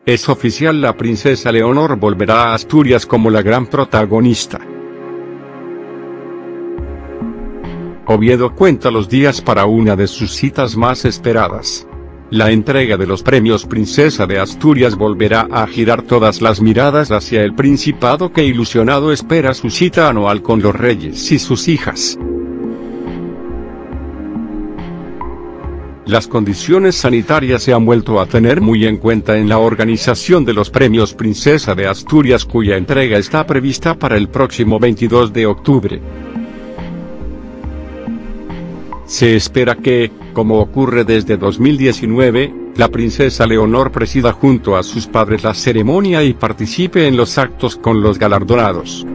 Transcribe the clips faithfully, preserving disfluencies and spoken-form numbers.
Es oficial, la princesa Leonor volverá a Asturias como la gran protagonista. Oviedo cuenta los días para una de sus citas más esperadas. La entrega de los premios Princesa de Asturias volverá a girar todas las miradas hacia el Principado, que ilusionado espera su cita anual con los reyes y sus hijas. Las condiciones sanitarias se han vuelto a tener muy en cuenta en la organización de los premios Princesa de Asturias, cuya entrega está prevista para el próximo veintidós de octubre. Se espera que, como ocurre desde dos mil diecinueve, la princesa Leonor presida junto a sus padres la ceremonia y participe en los actos con los galardonados.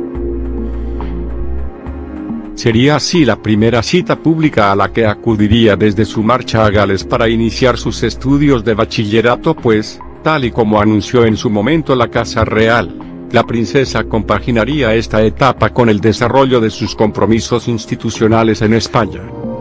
Sería así la primera cita pública a la que acudiría desde su marcha a Gales para iniciar sus estudios de bachillerato, pues, tal y como anunció en su momento la Casa Real, la princesa compaginaría esta etapa con el desarrollo de sus compromisos institucionales en España.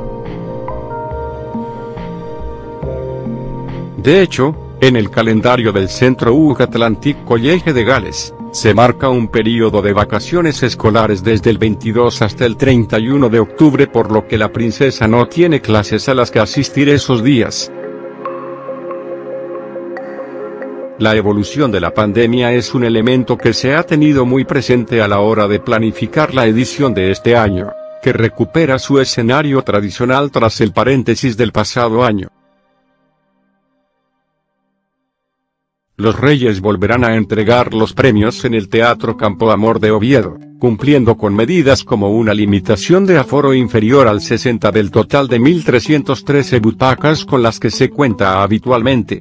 De hecho, en el calendario del Centro Hug Atlantic College de Gales, se marca un período de vacaciones escolares desde el veintidós hasta el treinta y uno de octubre, por lo que la princesa no tiene clases a las que asistir esos días. La evolución de la pandemia es un elemento que se ha tenido muy presente a la hora de planificar la edición de este año, que recupera su escenario tradicional tras el paréntesis del pasado año. Los Reyes volverán a entregar los premios en el Teatro Campo Amor de Oviedo, cumpliendo con medidas como una limitación de aforo inferior al sesenta del total de mil trescientas trece butacas con las que se cuenta habitualmente.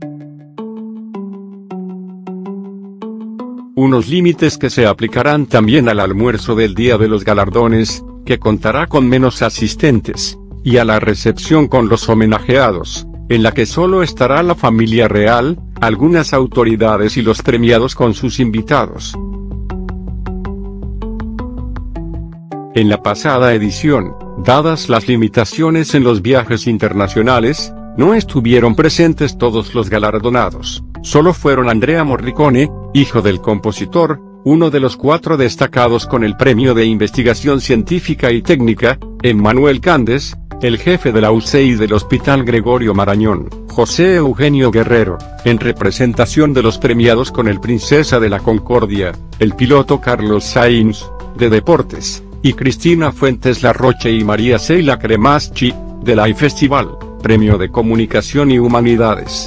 Unos límites que se aplicarán también al almuerzo del día de los galardones, que contará con menos asistentes, y a la recepción con los homenajeados, en la que solo estará la familia real, algunas autoridades y los premiados con sus invitados. En la pasada edición, dadas las limitaciones en los viajes internacionales, no estuvieron presentes todos los galardonados. Solo fueron Andrea Morricone, hijo del compositor, uno de los cuatro destacados con el Premio de Investigación Científica y Técnica, Emmanuel Candes, el jefe de la U C I del Hospital Gregorio Marañón, José Eugenio Guerrero, en representación de los premiados con el Princesa de la Concordia, el piloto Carlos Sainz, de Deportes, y Cristina Fuentes Larroche y María Sheila Cremaschi, de la iFestival, Premio de Comunicación y Humanidades.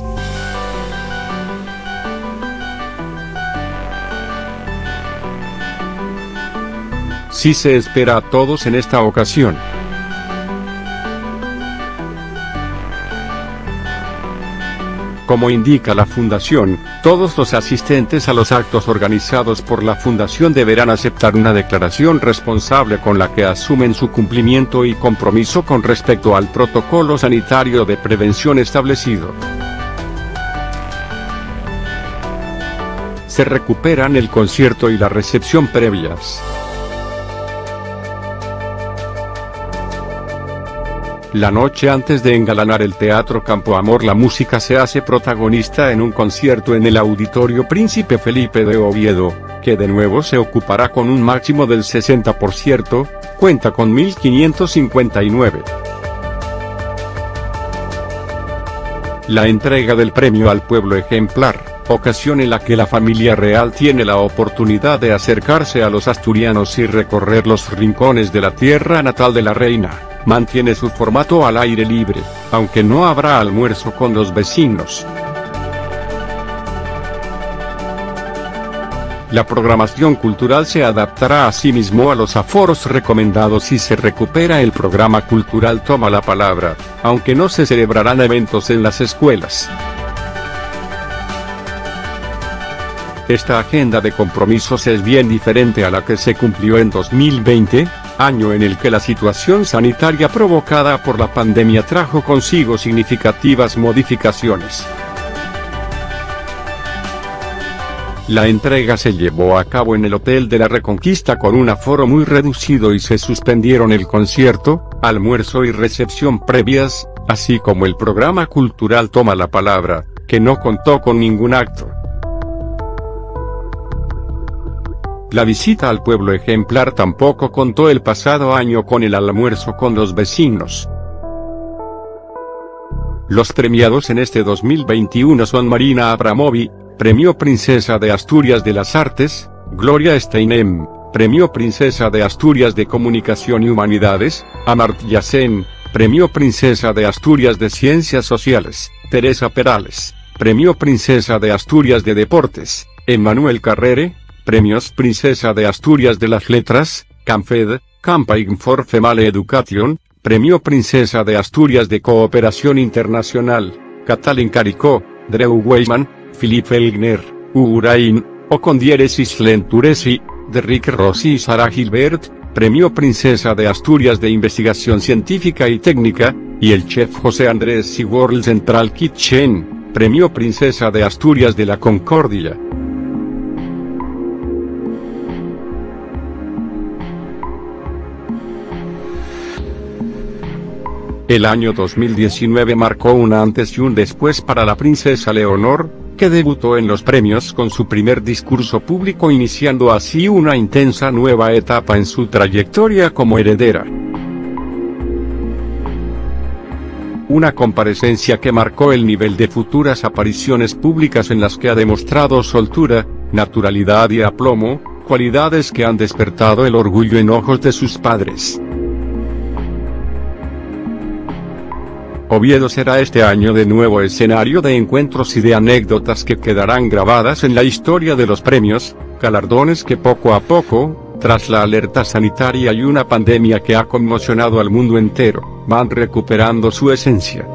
Sí se espera a todos en esta ocasión. Como indica la Fundación, todos los asistentes a los actos organizados por la Fundación deberán aceptar una declaración responsable con la que asumen su cumplimiento y compromiso con respecto al protocolo sanitario de prevención establecido. Se recuperan el concierto y la recepción previas. La noche antes de engalanar el Teatro Campo Amor, la música se hace protagonista en un concierto en el Auditorio Príncipe Felipe de Oviedo, que de nuevo se ocupará con un máximo del sesenta por ciento, cuenta con mil quinientos cincuenta y nueve. La entrega del premio al pueblo ejemplar, ocasión en la que la familia real tiene la oportunidad de acercarse a los asturianos y recorrer los rincones de la tierra natal de la reina, mantiene su formato al aire libre, aunque no habrá almuerzo con los vecinos. La programación cultural se adaptará asimismo a los aforos recomendados y se recupera el programa cultural Toma la Palabra, aunque no se celebrarán eventos en las escuelas. Esta agenda de compromisos es bien diferente a la que se cumplió en dos mil veinte, año en el que la situación sanitaria provocada por la pandemia trajo consigo significativas modificaciones. La entrega se llevó a cabo en el Hotel de la Reconquista con un aforo muy reducido y se suspendieron el concierto, almuerzo y recepción previas, así como el programa cultural Toma la Palabra, que no contó con ningún acto. La visita al pueblo ejemplar tampoco contó el pasado año con el almuerzo con los vecinos. Los premiados en este dos mil veintiuno son Marina Abramovi, Premio Princesa de Asturias de las Artes, Gloria Steinem, Premio Princesa de Asturias de Comunicación y Humanidades, Amartya Sen, Premio Princesa de Asturias de Ciencias Sociales, Teresa Perales, Premio Princesa de Asturias de Deportes, Emmanuel Carrere, Premios Princesa de Asturias de las Letras, Camfed, Campaign for Female Education, Premio Princesa de Asturias de Cooperación Internacional, Katalin Caricó, Drew Weissman, Philippe Elgner, Urain, Ocondieres Islenturesi, Derrick Rossi y Sara Gilbert, Premio Princesa de Asturias de Investigación Científica y Técnica, y el chef José Andrés Sigüenza Central Kitchen, Premio Princesa de Asturias de la Concordia. El año dos mil diecinueve marcó un antes y un después para la princesa Leonor, que debutó en los premios con su primer discurso público, iniciando así una intensa nueva etapa en su trayectoria como heredera. Una comparecencia que marcó el nivel de futuras apariciones públicas en las que ha demostrado soltura, naturalidad y aplomo, cualidades que han despertado el orgullo en ojos de sus padres. Oviedo será este año de nuevo escenario de encuentros y de anécdotas que quedarán grabadas en la historia de los premios, galardones que poco a poco, tras la alerta sanitaria y una pandemia que ha conmocionado al mundo entero, van recuperando su esencia.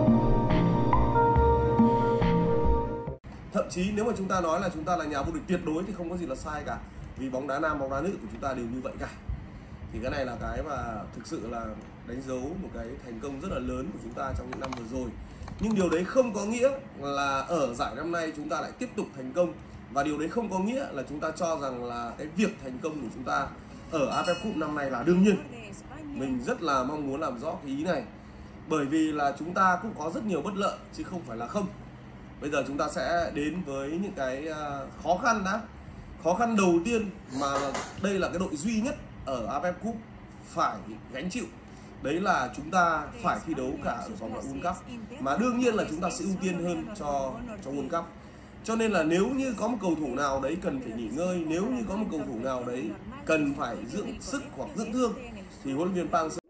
Thậm chí nếu mà chúng ta nói là chúng ta là nhà vô địch tuyệt đối thì không có gì là sai cả, vì bóng đá nam, bóng đá nữ của chúng ta đều như vậy cả. Thì cái này là cái mà thực sự là đánh dấu một cái thành công rất là lớn của chúng ta trong những năm vừa rồi. Nhưng điều đấy không có nghĩa là ở giải năm nay chúng ta lại tiếp tục thành công, và điều đấy không có nghĩa là chúng ta cho rằng là cái việc thành công của chúng ta ở a ép ép Cup năm nay là đương nhiên. Mình rất là mong muốn làm rõ cái ý này, bởi vì là chúng ta cũng có rất nhiều bất lợi chứ không phải là không. Bây giờ chúng ta sẽ đến với những cái khó khăn đã. Khó khăn đầu tiên mà đây là cái đội duy nhất ở a ép ép Cup phải gánh chịu, đấy là chúng ta phải thi đấu cả ở vòng loại World Cup, mà đương nhiên là chúng ta sẽ ưu tiên hơn cho cho World Cup. Cho nên là nếu như có một cầu thủ nào đấy cần phải nghỉ ngơi, nếu như có một cầu thủ nào đấy cần phải dưỡng sức hoặc dưỡng thương, thì huấn luyện viên Park